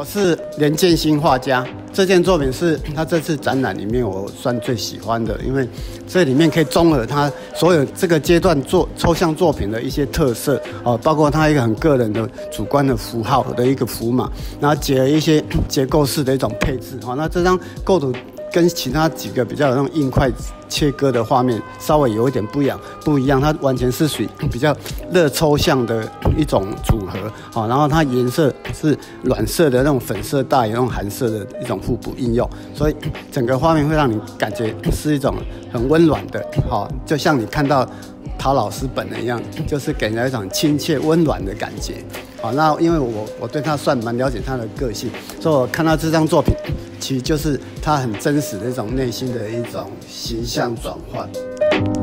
我是连建新画家，这件作品是他这次展览里面我算最喜欢的，因为这里面可以综合他所有这个阶段抽象作品的一些特色哦，包括他一个很个人的主观的符号的一个符码，然后结合一些结构式的一种配置哦。那这张构图跟其他几个比较有那种硬块切割的画面稍微有一点不一样，它完全是属于比较热抽象的一种组合，然后它颜色是暖色的那种粉色大于那种寒色的一种互补应用，所以整个画面会让你感觉是一种很温暖的，就像你看到陶老师本人一样，就是给人一种亲切温暖的感觉。好，那因为我对他算蛮了解他的个性，所以我看到这张作品，其实就是他很真实的一种内心的一种形象转换。